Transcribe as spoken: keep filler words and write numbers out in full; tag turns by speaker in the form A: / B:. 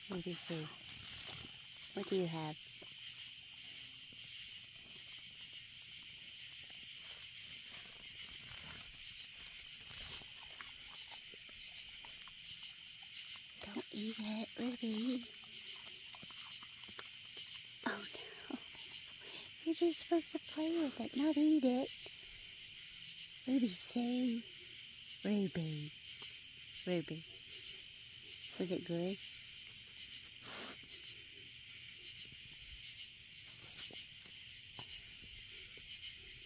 A: Let me see. What do you have? Don't eat it, Ruby. Oh no. You're just supposed to play with it, not eat it. Ruby, say. Ruby. Ruby. Was it good?